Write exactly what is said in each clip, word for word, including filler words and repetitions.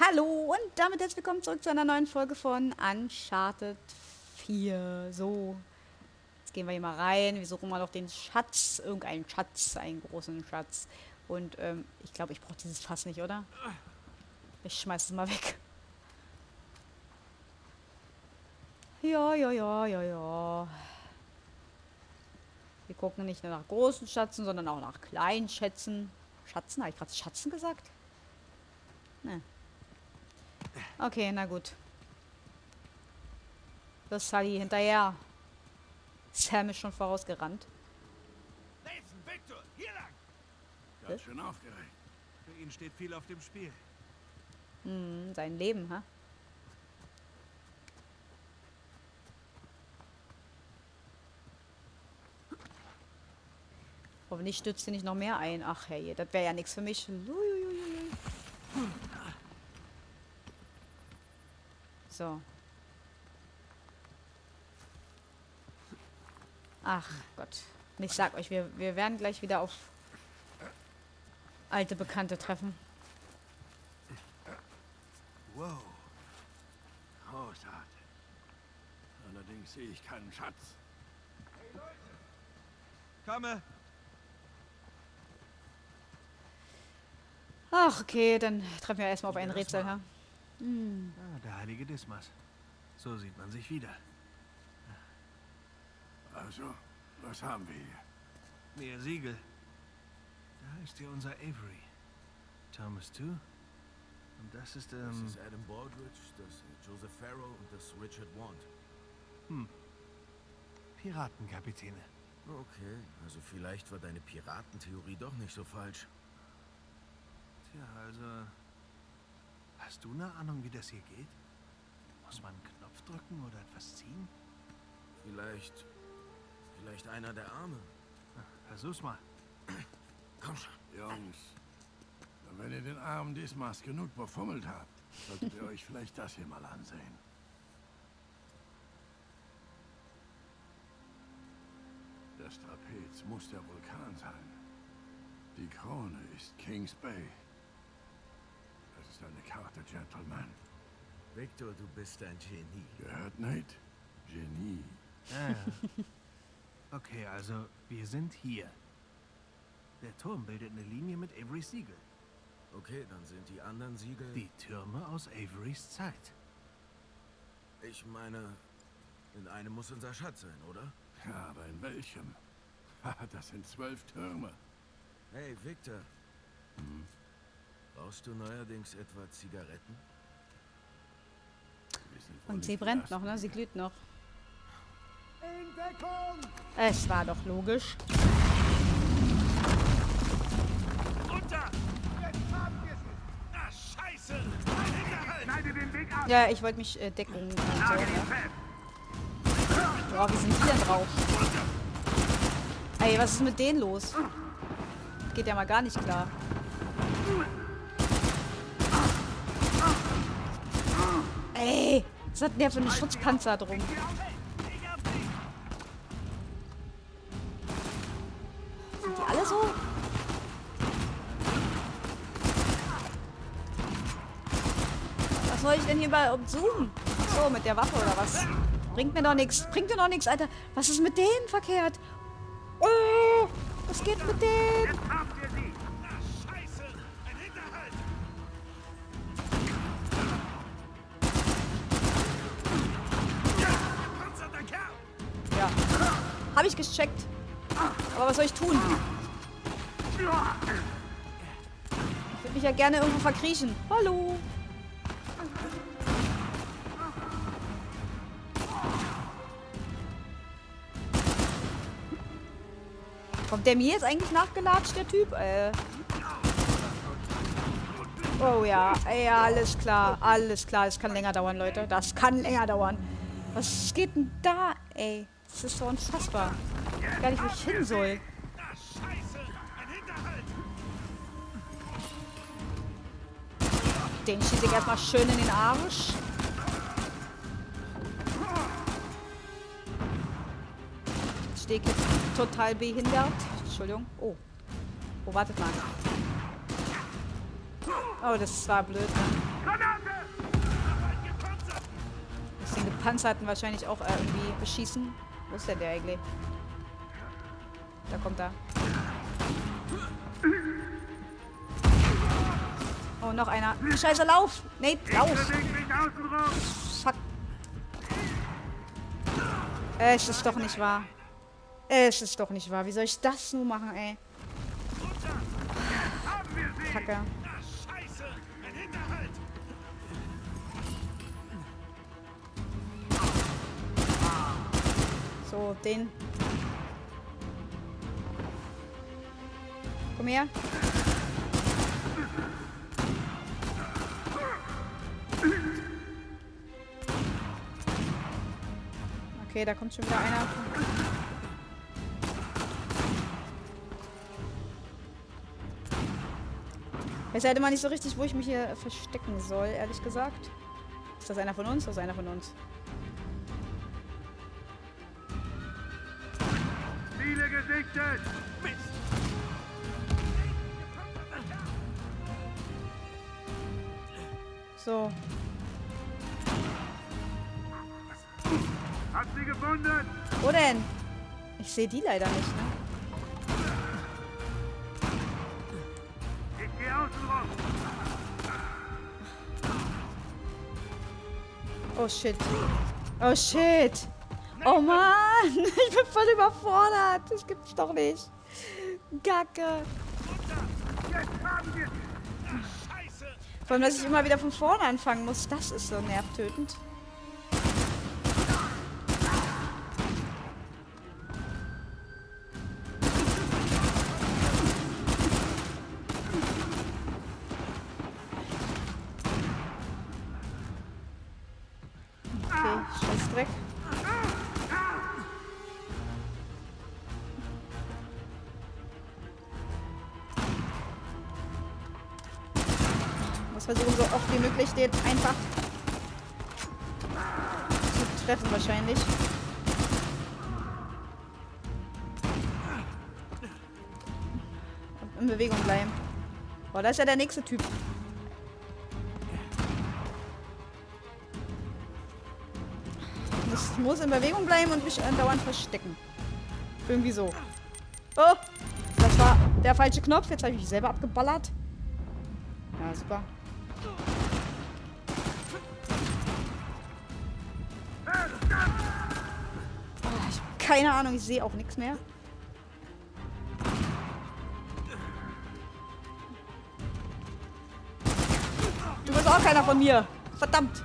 Hallo und damit herzlich willkommen zurück zu einer neuen Folge von Uncharted vier. So, jetzt gehen wir hier mal rein. Wir suchen mal noch den Schatz, irgendeinen Schatz, einen großen Schatz. Und ähm, ich glaube, ich brauche dieses Fass nicht, oder? Ich schmeiß es mal weg. Ja, ja, ja, ja, ja. Wir gucken nicht nur nach großen Schätzen, sondern auch nach kleinen Schätzen. Schatzen? Habe ich gerade Schatzen gesagt? Ne. Okay, na gut. Los, Sully, hinterher. Sam ist schon vorausgerannt. Nathan, Victor, hier lang! Ganz schön aufgeregt. Für ihn steht viel auf dem Spiel. Hm, sein Leben, ha? Hoffentlich stützt sie nicht noch mehr ein. Ach hey, das wäre ja nichts für mich. Luiuiui. So. Ach Gott. Und ich sag euch, wir, wir werden gleich wieder auf alte Bekannte treffen. Wow. Großartig. Allerdings sehe ich keinen Schatz. Hey Leute! Komme! Ach, okay, dann treffen wir erstmal auf ein Rätsel, ha? Hm. Ah, der heilige Dismas. So sieht man sich wieder. Also, was haben wir hier? Mehr Siegel. Da ist hier unser Avery. Thomas too. Und das ist, ähm... Das ist Adam Baldridge, das ist Joseph Farrow und das Richard Wand. Hm. Piratenkapitäne. Okay, also vielleicht war deine Piratentheorie doch nicht so falsch. Tja, also... Hast du eine Ahnung, wie das hier geht? Muss man einen Knopf drücken oder etwas ziehen? Vielleicht... Vielleicht einer der Arme. Versuch's mal. Komm schon. Jungs, wenn ihr den armen Dismas genug befummelt habt, solltet ihr euch vielleicht das hier mal ansehen. Das Trapez muss der Vulkan sein. Die Krone ist Kings Bay. Das ist eine Karte, Gentleman. Victor, du bist ein Genie. Gehört, Nate? Genie. Ja, ja. Okay, also wir sind hier. Der Turm bildet eine Linie mit Averys Siegel. Okay, dann sind die anderen Siegel... Die Türme aus Averys Zeit. Ich meine, in einem muss unser Schatz sein, oder? Ja, aber in welchem? Das sind zwölf Türme. Hey, Victor. Hm? Brauchst du neuerdings etwa Zigaretten? Wir sind wohl Und sie nicht die brennt Ersten. noch, ne? Sie glüht noch. In Deckung! Es war doch logisch. Runter! Jetzt haben wir sie! Ah, scheiße! Hinterhalt! Schneide den Weg ab! Ja, ich wollte mich äh, decken und so, ne? Boah, wie sind die denn drauf? Ey, was ist mit denen los? Geht ja mal gar nicht klar. Ey, was hat denn der für einen Schutzpanzer drum? Sind die alle so? Was soll ich denn hier überhaupt zoomen? So, mit der Waffe oder was? Bringt mir doch nichts. Bringt mir doch nichts, Alter. Was ist mit denen verkehrt? Oh, was geht mit denen? Jetzt haben wir sie! Ah, scheiße! Ein Hinterhalt! Gepanzerter Kerl! Ja. Habe ich gecheckt. Aber was soll ich tun? Ich würde mich ja gerne irgendwo verkriechen. Hallo. Kommt der mir jetzt eigentlich nachgelatscht, der Typ? Äh. Oh ja, ja, alles klar, alles klar. Das kann länger dauern, Leute. Das kann länger dauern. Was geht denn da, ey? Das ist so unfassbar. Ich weiß gar nicht, wo ich hin soll. Ah, scheiße! Ein Hinterhalt! Den schieße ich erstmal schön in den Arsch. Jetzt stehe ich jetzt total behindert. Entschuldigung. Oh. Oh, wartet mal. Oh, das war blöd. Ne? Muss den Gepanzerten wahrscheinlich auch äh, irgendwie beschießen. Wo ist denn der eigentlich? Da kommt er. Oh, noch einer. Scheiße, lauf! Nate, lauf! Fuck. Es ist doch nicht wahr. Es ist doch nicht wahr. Wie soll ich das nur machen, ey? Kacke. So, den. Komm her. Okay, da kommt schon wieder einer. Ich weiß halt immer nicht so richtig, wo ich mich hier verstecken soll, ehrlich gesagt. Ist das einer von uns? Das ist einer von uns. Ziele gesichtet! So. Hab sie gefunden! Wo denn? Ich sehe die leider nicht, ne? Ich geh außen rum! Oh shit. Oh shit. Oh Mann. Ich bin voll überfordert. Das gibt's doch nicht. Kacke. Vor allem, dass ich immer wieder von vorne anfangen muss. Das ist so nervtötend. Okay, Scheißdreck. Ich muss versuchen, so oft wie möglich den einfach zu treffen wahrscheinlich. Und in Bewegung bleiben. Boah, da ist ja der nächste Typ. Ich muss in Bewegung bleiben und mich andauernd verstecken. Irgendwie so. Oh! Das war der falsche Knopf. Jetzt habe ich mich selber abgeballert. Ja, super. Oh, ich habe keine Ahnung. Ich sehe auch nichts mehr. Du bist auch keiner von mir. Verdammt.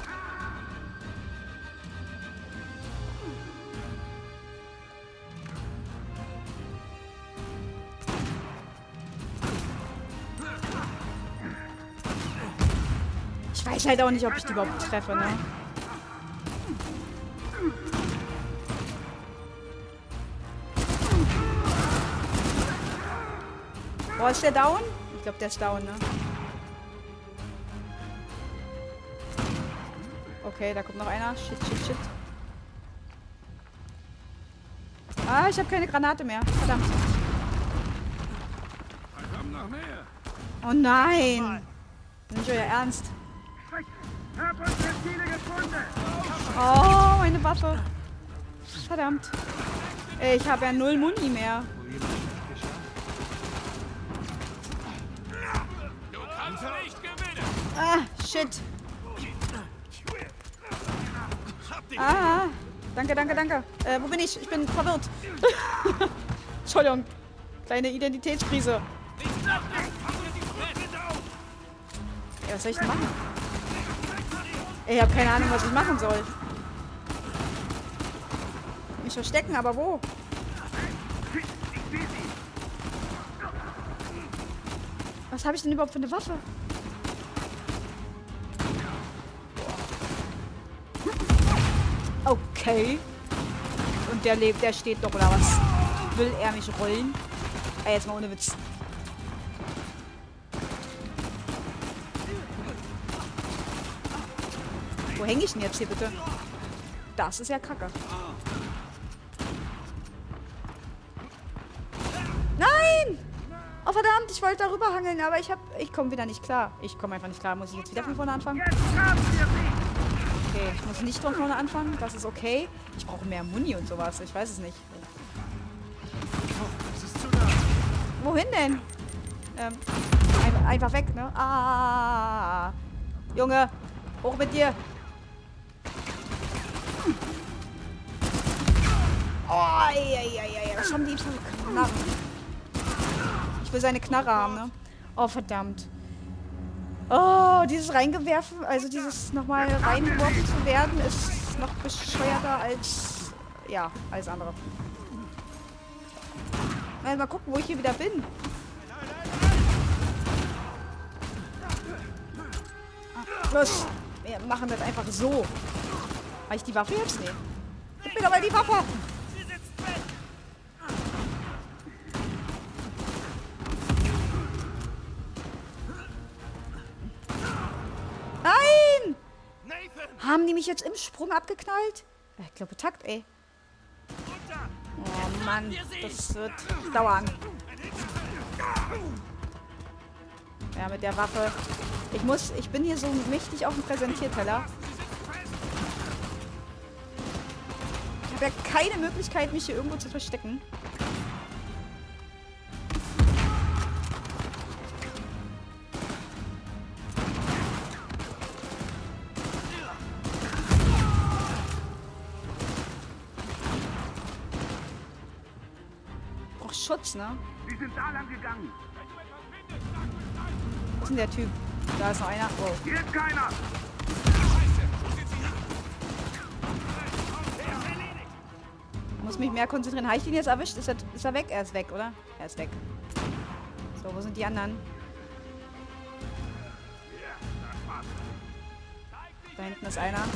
Ich weiß halt auch nicht, ob ich die überhaupt treffe, ne? Boah, ist der down? Ich glaube, der ist down, ne? Okay, da kommt noch einer. Shit, shit, shit. Ah, ich habe keine Granate mehr. Verdammt. Oh nein! Nicht euer Ernst. Hab unsere Ziele gefunden! Oh, meine Waffe. Verdammt. Ey, ich habe ja null Muni mehr. Du kannst nicht gewinnen! Ah, shit. Ah, danke, danke, danke. Äh, wo bin ich? Ich bin verwirrt. Entschuldigung. Kleine Identitätskrise. Ja, was soll ich denn machen? Ich habe keine Ahnung, was ich machen soll. Mich verstecken, aber wo? Was habe ich denn überhaupt für eine Waffe? Okay. Und der lebt, der steht doch, oder was? Will er mich rollen? Ey, jetzt mal ohne Witz. Wo hänge ich denn jetzt hier bitte? Das ist ja kacke. Nein! Oh verdammt, ich wollte darüber hangeln, aber ich hab... Ich komme wieder nicht klar. Ich komme einfach nicht klar. Muss ich jetzt wieder von vorne anfangen? Okay, ich muss nicht von vorne anfangen. Das ist okay. Ich brauche mehr Muni und sowas. Ich weiß es nicht. Das ist zu nah. Wohin denn? Ähm, ein, einfach weg, ne? Ah. Junge, hoch mit dir. Oh, ei, ei, ei, ei. Was haben die für Knarren? Ich will seine Knarre haben, ne? Oh, verdammt. Oh, dieses Reingewerfen, also dieses nochmal reingeworfen zu werden, ist noch bescheuerter als, ja, alles andere. Mal, mal gucken, wo ich hier wieder bin. Los, wir machen das einfach so. Habe ich die Waffe jetzt? Nee. Gib mir doch mal die Waffe. Nein! Haben die mich jetzt im Sprung abgeknallt? Ich glaube, Takt, ey. Oh Mann, das wird dauern. Ja, mit der Waffe. Ich muss, ich bin hier so mächtig auf dem Präsentierteller. Ich habe ja keine Möglichkeit, mich hier irgendwo zu verstecken. Ich brauch Schutz, ne? Die sind da lang gegangen. Wo ist denn der Typ? Da ist noch einer. Wow. Hier ist keiner. Ich muss mich mehr konzentrieren. Habe ich ihn jetzt erwischt? Ist er, ist er weg? Er ist weg, oder? Er ist weg. So, wo sind die anderen? Da hinten ist einer.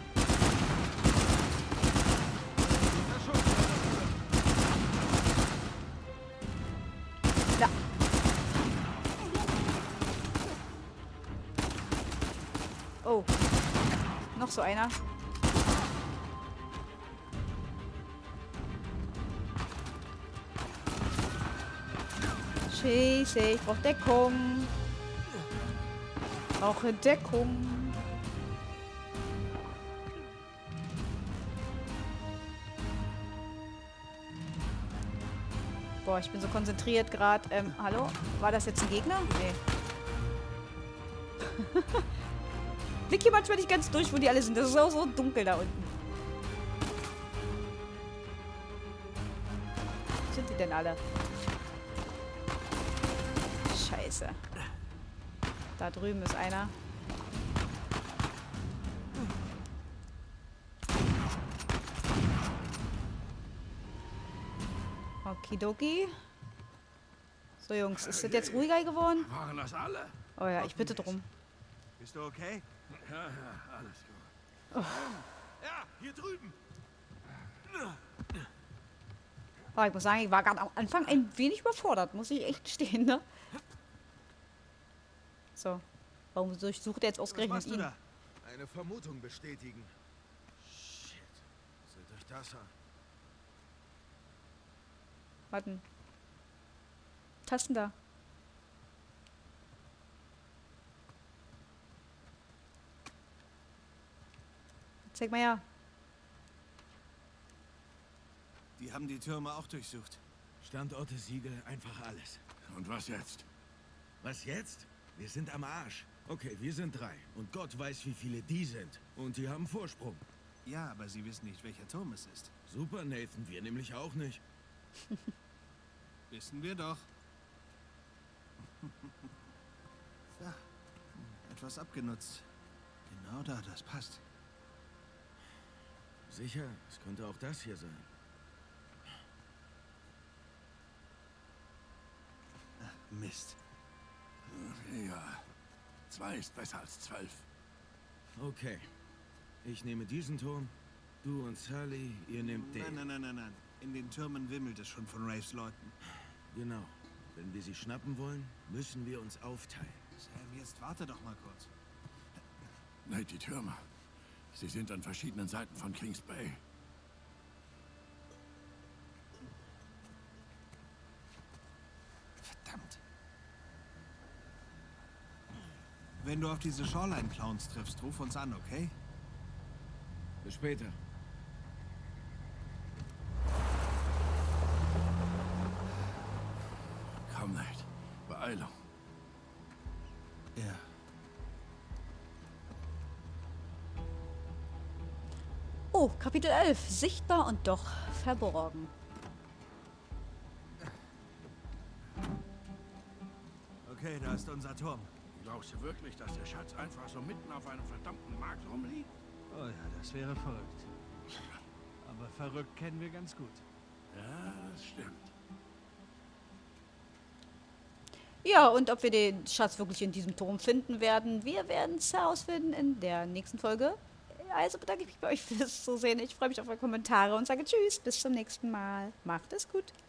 Da. Oh. Noch so einer. Scheiße, ich brauche Deckung. Ich brauche Deckung. Boah, ich bin so konzentriert gerade. Ähm, hallo? War das jetzt ein Gegner? Nee. Blick hier manchmal nicht ganz durch, wo die alle sind. Das ist auch so dunkel da unten. Wo sind die denn alle? Scheiße. Da drüben ist einer. Okidoki. So, Jungs, ist das jetzt ruhiger geworden? Waren das alle? Oh ja, ich bitte drum. Bist du okay? Ja, ja, alles gut. Ja, hier drüben. Oh, ich muss sagen, ich war gerade am Anfang ein wenig überfordert, muss ich echt stehen, ne? So. Warum durchsucht er jetzt Was ausgerechnet machst du ihn? da? Eine Vermutung bestätigen. Shit. Seht euch das an. Warten. Tasten da. Zeig mal her. Die haben die Türme auch durchsucht. Standorte, Siegel, einfach alles. Und was jetzt? Was jetzt? Wir sind am Arsch. Okay, wir sind drei. Und Gott weiß, wie viele die sind. Und die haben Vorsprung. Ja, aber sie wissen nicht, welcher Turm es ist. Super, Nathan. Wir nämlich auch nicht. Wissen wir doch. Da. Etwas abgenutzt. Genau da, das passt. Sicher, es könnte auch das hier sein. Ach, Mist. Ja, zwei ist besser als zwölf. Okay. Ich nehme diesen Turm. Du und Sally, ihr nehmt den. Nein, nein, nein, nein, nein. In den Türmen wimmelt es schon von Raves Leuten. Genau. Wenn wir sie schnappen wollen, müssen wir uns aufteilen. Sam, jetzt warte doch mal kurz. Nein, die Türme. Sie sind an verschiedenen Seiten von Kings Bay. Verdammt. Wenn du auf diese Shoreline-Clowns triffst, ruf uns an, okay? Bis später. Komm, Nate. Beeilung. Ja. Oh, Kapitel elf. Sichtbar und doch verborgen. Okay, da ist unser Turm. Glaubst du wirklich, dass der Schatz einfach so mitten auf einem verdammten Markt rumliegt? Oh ja, das wäre verrückt. Aber verrückt kennen wir ganz gut. Ja, das stimmt. Ja, und ob wir den Schatz wirklich in diesem Turm finden werden, wir werden es herausfinden in der nächsten Folge. Also bedanke ich mich bei euch fürs Zusehen. Ich freue mich auf eure Kommentare und sage Tschüss, bis zum nächsten Mal. Macht es gut.